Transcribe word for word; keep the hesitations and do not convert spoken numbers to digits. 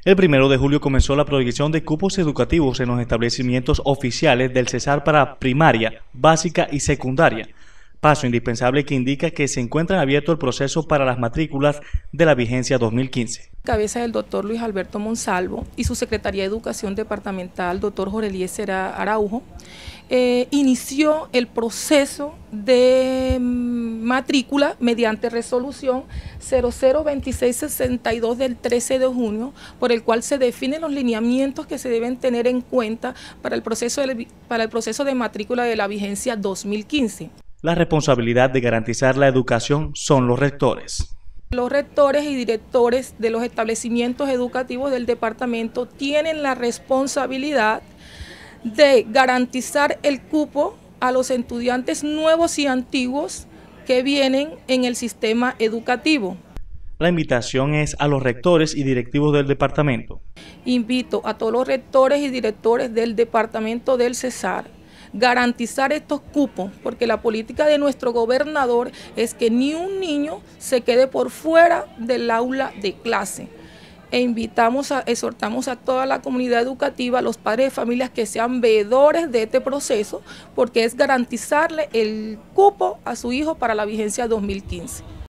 El primero de julio comenzó la provisión de cupos educativos en los establecimientos oficiales del Cesar para primaria, básica y secundaria, paso indispensable que indica que se encuentra abierto el proceso para las matrículas de la vigencia dos mil quince. Cabeza del doctor Luis Alberto Monsalvo y su Secretaría de Educación Departamental, doctor Jorge Eliezer Araujo, eh, inició el proceso de matrícula mediante resolución cero cero veintiséis sesenta y dos del trece de junio, por el cual se definen los lineamientos que se deben tener en cuenta para el proceso de, para el proceso de matrícula de la vigencia dos mil quince. La responsabilidad de garantizar la educación son los rectores. Los rectores y directores de los establecimientos educativos del departamento tienen la responsabilidad de garantizar el cupo a los estudiantes nuevos y antiguos que vienen en el sistema educativo. La invitación es a los rectores y directivos del departamento. Invito a todos los rectores y directores del departamento del Cesar garantizar estos cupos, porque la política de nuestro gobernador es que ni un niño se quede por fuera del aula de clase. E invitamos, a, exhortamos a toda la comunidad educativa, a los padres de familias que sean veedores de este proceso, porque es garantizarle el cupo a su hijo para la vigencia dos mil quince.